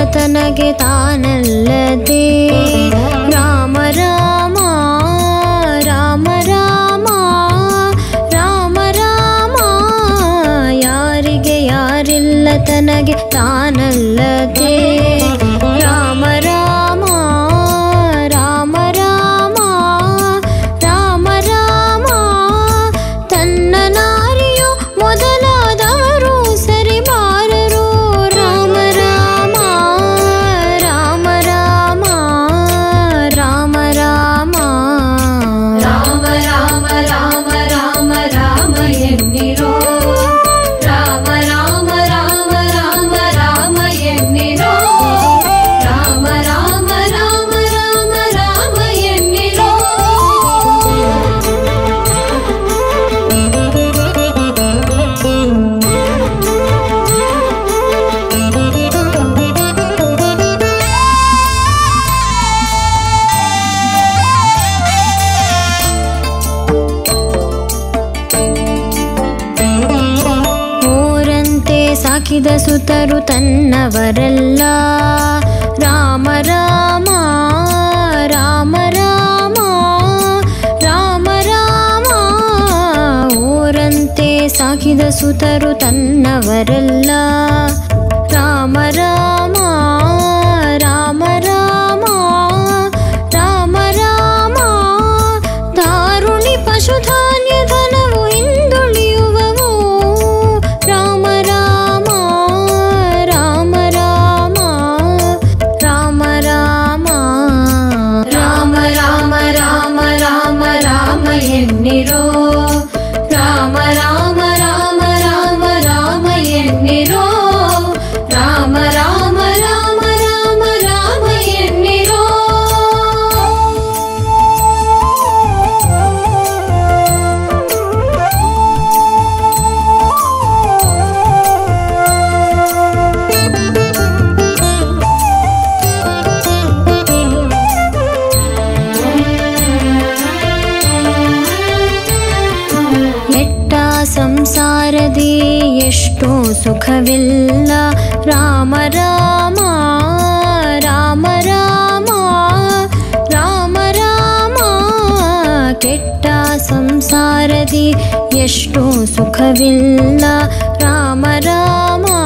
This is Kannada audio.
ತನಗೆ ತಾನಲ್ಲದೆ ರಾಮ ರಾಮ ರಾಮ ರಾಮ ರಾಮ ರಾಮ ಯಾರಿಗೆ ಯಾರಿಲ್ಲ ತನಗೆ ತಾನಲ್ಲದೆ ರಾಮ ರಾಮ ರಾಮ ರಾಮ ರಾಮ ರಾಮ ತನ್ನ ನಾರಿಯು ಮೊದಲಾದವರು ಸರಿ ಬಾರರು ರಾಮ ರಾಮ ರಾಮ ರಾಮ ರಾಮ ರಾಮ ರಾಮ ರಾಮ ರಾಮ ರಾಮ ರಾಮ ಎನ್ನಿರೋ ರಾಮ ರಾಮ ರಾಮ ರಾಮ ರಾಮ ಎನ್ನಿರೋ ರಾಮ ರಾಮ ರಾಮ ರಾಮ ರಾಮ ಎನ್ನಿರೋ ಓರಂತೆ ಸಾಕಿದ ಸುತರು ತನ್ನವರಲ್ಲ ರಾಮ ರಾಮ ರಾಮ ರಾಮ ರಾಮ ರಾಮ ಓರಂತೆ ಸಾಕಿದ ಸುತರು ತನ್ನವರಲ್ಲ ರಾಮ ರಾಮ ರಾಮ ರಾಮ ರಾಮ ರಾಮ ದಾರುಣಿ ಪಶುಧಾನ್ಯ ಧನವು ಹಿಂದುಳಿಯುವವು ರಾಮ ರಾಮ ರಾಮ ರಾಮ ರಾಮ ರಾಮ ರಾಮ ರಾಮ ರಾಮ ರಾಮ ರಾಮ ಎನ್ನಿರೋ ರಾಮ ರಾಮ ರಾಮ ರಾಮ ರಾಮ ಎನ್ನಿರೋ ರಾಮ ರಾಮ ರಾಮ ರಾಮ ರಾಮ ಎನ್ನಿರೋ ಎಟ್ಟ ಸಂಸಾರದಿ ಎಷ್ಟೋ ಸುಖವಿಲ್ಲ ರಾಮ ರಾಮ ರಾಮ ರಾಮ ರಾಮ ರಾಮ ಕೆಟ್ಟ ಸಂಸಾರದಿ ಎಷ್ಟೋ ಸುಖವಿಲ್ಲ ರಾಮ ರಾಮ